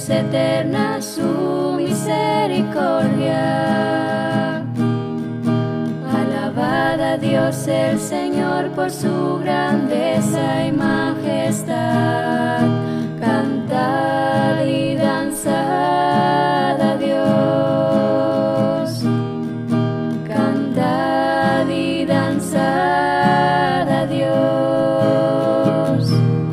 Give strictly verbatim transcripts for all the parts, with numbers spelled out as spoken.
es eterna su misericordia. Alabad a Dios el Señor por su grandeza y majestad. Cantad y danzad a Dios. Cantad y danzad a Dios.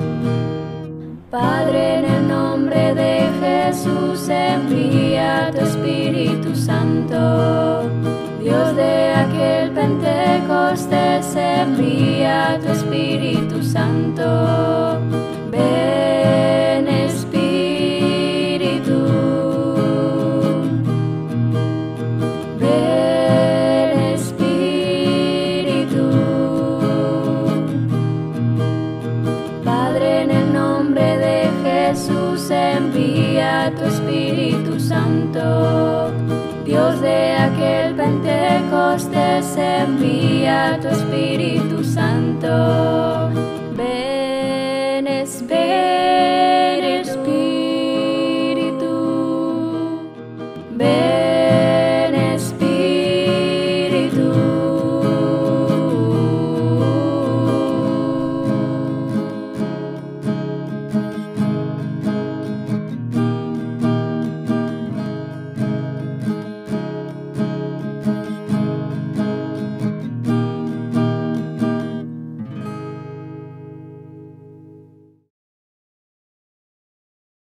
Padre, en el nombre de Jesús, envía tu Espíritu Santo. Dios de aquel Pentecostés, envía tu Espíritu Santo. Ven, Espíritu. Ven, Espíritu. Padre, en el nombre de Jesús, envía tu Espíritu Santo. Dios de aquel Pentecostés, envía tu Espíritu Santo. Ven, Espíritu.